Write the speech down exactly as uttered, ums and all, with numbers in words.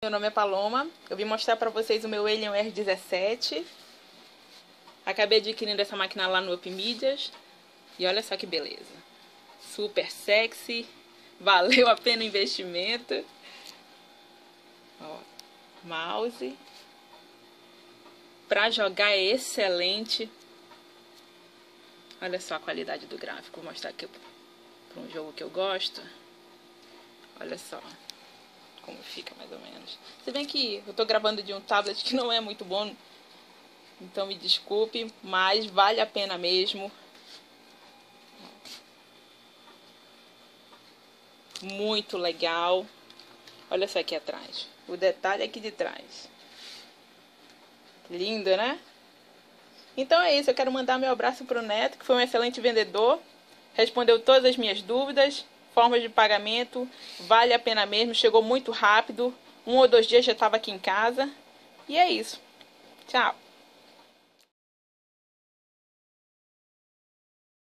Meu nome é Paloma, eu vim mostrar para vocês o meu Alien R dezessete. Acabei adquirindo essa máquina lá no Upmídias e olha só que beleza. Super sexy, valeu a pena o investimento. Ó, mouse. Para jogar é excelente. Olha só a qualidade do gráfico, vou mostrar aqui para um jogo que eu gosto. Olha só como fica mais ou menos. Se bem que eu tô gravando de um tablet que não é muito bom, então me desculpe, mas vale a pena mesmo. Muito legal. Olha só aqui atrás, o detalhe aqui de trás. Lindo, né? Então é isso, eu quero mandar meu abraço pro Neto, que foi um excelente vendedor. Respondeu todas as minhas dúvidas. Formas de pagamento, vale a pena mesmo, chegou muito rápido. Um ou dois dias já estava aqui em casa. E é isso. Tchau.